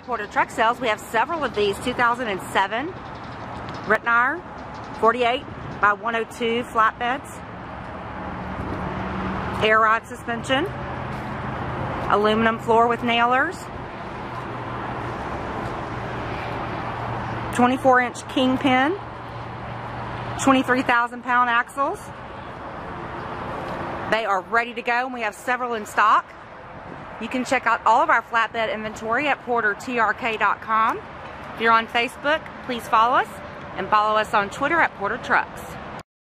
at Porter Truck Sales. We have several of these 2007 REITNOUER 48'X102 flatbeds, air ride suspension, aluminum floor with nailers, 24-inch kingpin, 23,000-pound axles. They are ready to go, and we have several in stock. You can check out all of our flatbed inventory at portertrk.com. If you're on Facebook, please follow us, and follow us on Twitter at Porter Trucks.